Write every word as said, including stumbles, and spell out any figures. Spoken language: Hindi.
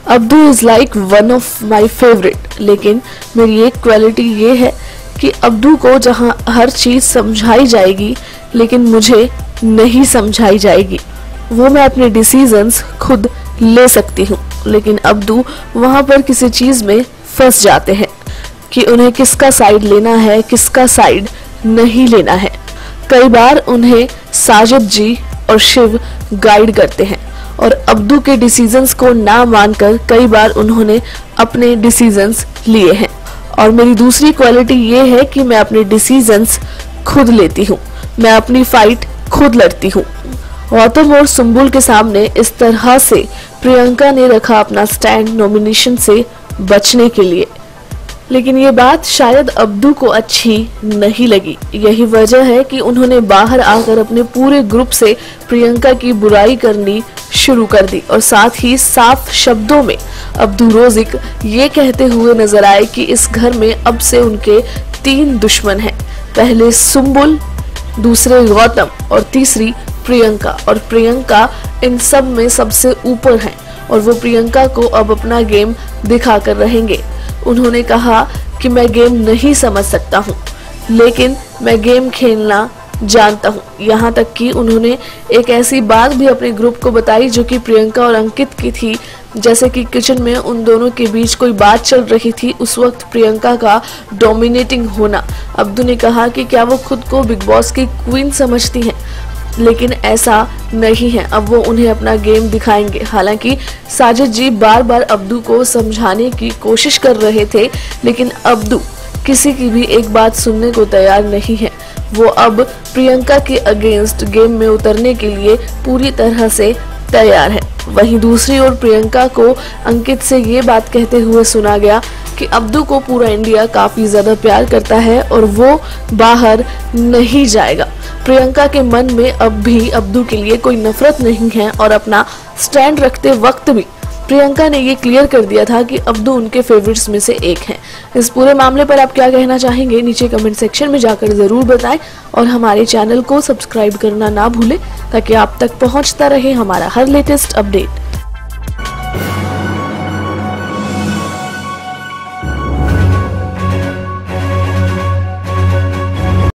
Abdu is like one of my favourite, लेकिन मेरी एक क्वालिटी ये है कि अब्दू को जहाँ हर चीज़ समझाई जाएगी लेकिन मुझे नहीं समझाई जाएगी। वो मैं अपने डिसीजंस खुद ले सकती हूँ, लेकिन अब्दू वहाँ पर किसी चीज़ में फंस जाते हैं कि उन्हें किसका साइड लेना है, किसका साइड नहीं लेना है। कई बार उन्हें साजिद जी और शिव गाइड करते हैं और अब्दू के डिसीजंस को ना मानकर कई बार उन्होंने अपने डिसीजंस लिए हैं। और मेरी दूसरी क्वालिटी ये है कि मैं अपने डिसीजंस खुद लेती हूँ, मैं अपनी फाइट खुद लड़ती हूँ। गौतम और सुंबुल के सामने इस तरह से प्रियंका ने रखा अपना स्टैंड नॉमिनेशन से बचने के लिए, लेकिन ये बात शायद अब्दू को अच्छी नहीं लगी। यही वजह है कि उन्होंने बाहर आकर अपने पूरे ग्रुप से प्रियंका की बुराई करनी शुरू कर दी और साथ ही साफ शब्दों में अब्दू रोजिक ये कहते हुए नजर आए कि इस घर में अब से उनके तीन दुश्मन हैं, पहले सुंबुल, दूसरे गौतम और तीसरी प्रियंका, और प्रियंका इन सब में सबसे ऊपर हैं और वो प्रियंका को अब अपना गेम दिखा कर रहेंगे। उन्होंने कहा कि मैं गेम नहीं समझ सकता हूँ, लेकिन मैं गेम खेलना जानता हूँ। यहाँ तक कि उन्होंने एक ऐसी बात भी अपने ग्रुप को बताई जो कि प्रियंका और अंकित की थी, जैसे कि किचन में उन दोनों के बीच कोई बात चल रही थी, उस वक्त प्रियंका का डोमिनेटिंग होना। अब्दू ने कहा कि क्या वो खुद को बिग बॉस की क्वीन समझती हैं, लेकिन ऐसा नहीं है, अब वो उन्हें अपना गेम दिखाएंगे। हालांकि साजिद जी बार बार अब्दू को समझाने की कोशिश कर रहे थे, लेकिन अब्दू किसी की भी एक बात सुनने को तैयार नहीं है। वो अब प्रियंका के अगेंस्ट गेम में उतरने के लिए पूरी तरह से तैयार है। वहीं दूसरी ओर प्रियंका को अंकित से ये बात कहते हुए सुना गया कि अब्दू को पूरा इंडिया काफी ज्यादा प्यार करता है और वो बाहर नहीं जाएगा। प्रियंका के मन में अब भी अब्दू के लिए कोई नफरत नहीं है और अपना स्टैंड रखते वक्त भी प्रियंका ने ये क्लियर कर दिया था कि अब्दू उनके फेवरेट्स में से एक हैं। इस पूरे मामले पर आप क्या कहना चाहेंगे, नीचे कमेंट सेक्शन में जाकर जरूर बताएं और हमारे चैनल को सब्सक्राइब करना ना भूलें ताकि आप तक पहुंचता रहे हमारा हर लेटेस्ट अपडेट।